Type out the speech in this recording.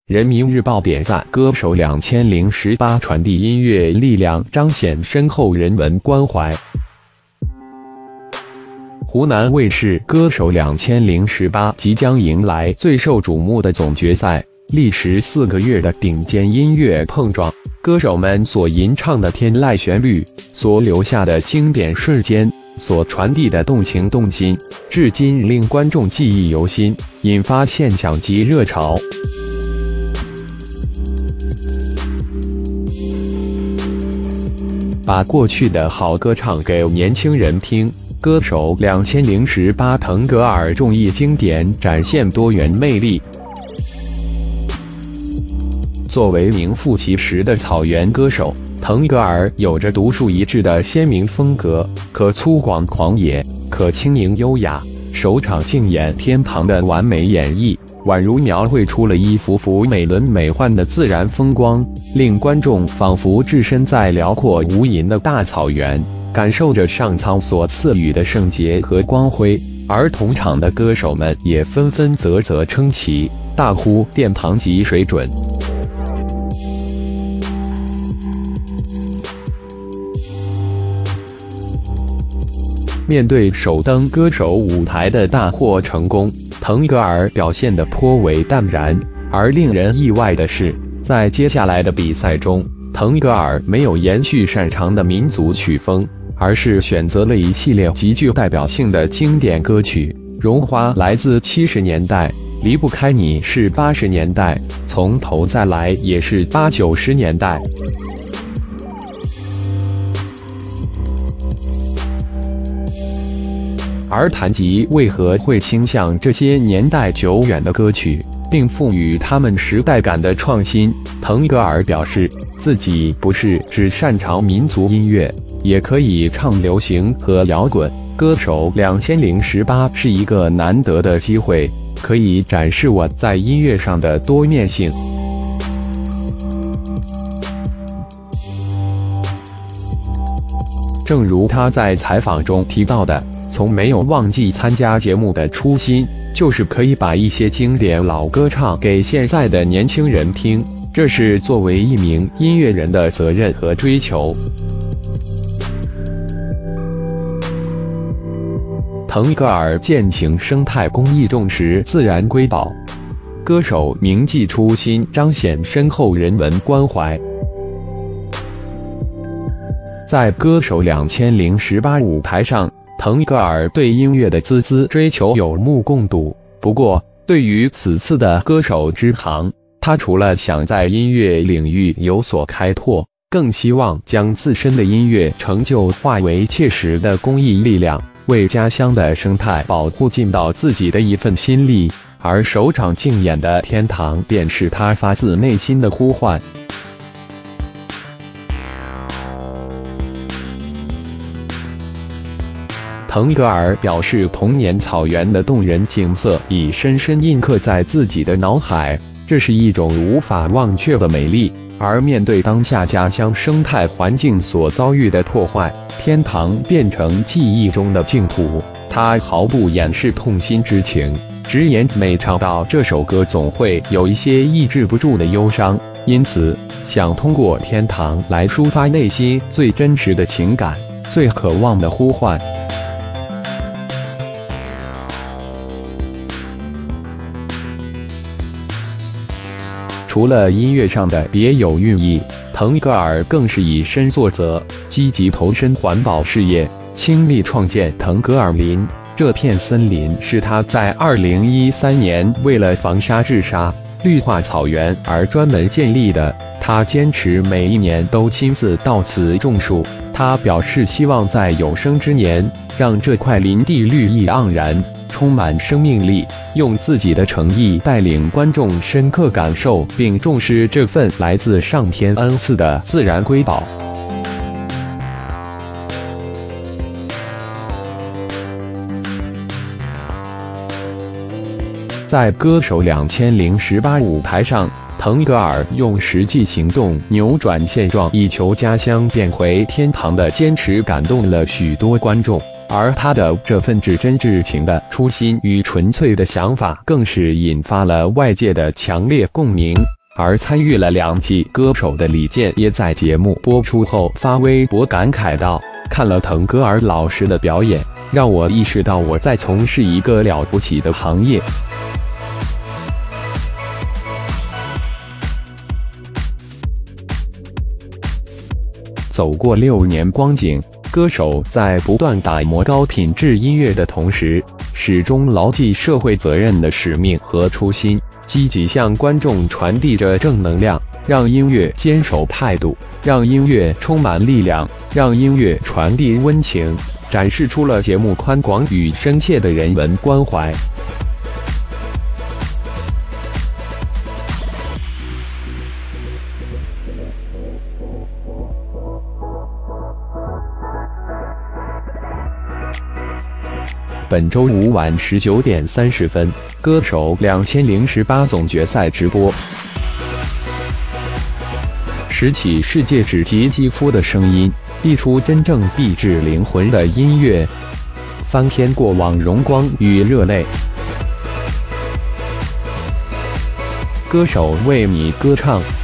人民日报点赞歌手2018传递音乐力量，彰显深厚人文关怀。湖南卫视歌手2018即将迎来最受瞩目的总决赛，历时4个月的顶尖音乐碰撞，歌手们所吟唱的天籁旋律，所留下的经典瞬间，所传递的动情动心，至今令观众记忆犹新，引发现象级热潮。把过去的好歌唱给年轻人听，歌手2018腾格尔综艺经典展现多元魅力。作为名副其实的草原歌手，腾格尔有着独树一帜的鲜明风格，可粗犷狂野，可轻盈优雅，首场竞演天堂的完美演绎，宛如描绘出了一幅幅美轮美奂的自然风光，令观众仿佛置身在辽阔无垠的大草原，感受着上苍所赐予的圣洁和光辉。而同场的歌手们也纷纷啧啧称奇，大呼殿堂级水准。面对首登歌手舞台的大获成功，腾格尔表现得颇为淡然。而令人意外的是，在接下来的比赛中，腾格尔没有延续擅长的民族曲风，而是选择了一系列极具代表性的经典歌曲，荣华来自70年代，离不开你是80年代，从头再来也是80、90年代。而谈及为何会倾向这些年代久远的歌曲，并赋予他们时代感的创新，腾格尔表示自己不是只擅长民族音乐，也可以唱流行和摇滚。歌手2018是一个难得的机会，可以展示我在音乐上的多面性。正如他在采访中提到的，从没有忘记参加节目的初心，就是可以把一些经典老歌唱给现在的年轻人听，这是作为一名音乐人的责任和追求。腾格尔践行生态公益，重视自然瑰宝，歌手铭记初心，彰显深厚人文关怀。在歌手2018舞台上，腾格尔对音乐的孜孜追求有目共睹。不过，对于此次的歌手之行，他除了想在音乐领域有所开拓，更希望将自身的音乐成就化为切实的公益力量，为家乡的生态保护尽到自己的一份心力。而首场竞演的天堂，便是他发自内心的呼唤。腾格尔表示，童年草原的动人景色已深深印刻在自己的脑海，这是一种无法忘却的美丽。而面对当下家乡生态环境所遭遇的破坏，天堂变成记忆中的净土，他毫不掩饰痛心之情，直言每唱到这首歌总会有一些抑制不住的忧伤，因此想通过天堂来抒发内心最真实的情感，最渴望的呼唤。除了音乐上的别有寓意，腾格尔更是以身作则，积极投身环保事业，倾力创建腾格尔林。这片森林是他在2013年为了防沙治沙、绿化草原而专门建立的。他坚持每一年都亲自到此种树。他表示希望在有生之年，让这块林地绿意盎然，充满生命力，用自己的诚意带领观众深刻感受并重视这份来自上天恩赐的自然瑰宝。在歌手2018舞台上，腾格尔用实际行动扭转现状，以求家乡变回天堂的坚持感动了许多观众。而他的这份至真至情的初心与纯粹的想法，更是引发了外界的强烈共鸣。 而参与了2季歌手的李健也在节目播出后发微博感慨道：“看了腾格尔老师的表演，让我意识到我在从事一个了不起的行业。”走过6年光景，歌手在不断打磨高品质音乐的同时，始终牢记社会责任的使命和初心，积极向观众传递着正能量，让音乐坚守态度，让音乐充满力量，让音乐传递温情，展示出了节目宽广与深切的人文关怀。本周五晚19点30分，歌手2018总决赛直播。拾起世界只及肌肤的声音，译出真正币制灵魂的音乐，翻篇过往荣光与热泪。歌手为你歌唱。